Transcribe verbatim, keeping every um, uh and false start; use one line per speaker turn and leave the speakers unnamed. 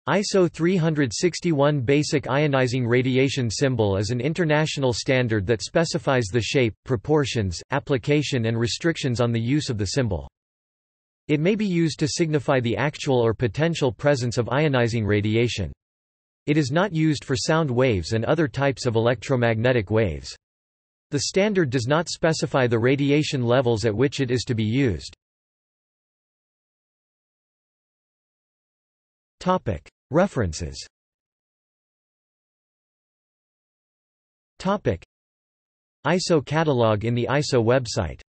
I S O three sixty-one Basic Ionizing Radiation Symbol is an international standard that specifies the shape, proportions, application and restrictions on the use of the symbol. It may be used to signify the actual or potential presence of ionizing radiation. It is not used for sound waves and other types of electromagnetic waves. The standard does not specify the radiation levels at which it is to be used. References. I S O catalog in the I S O website.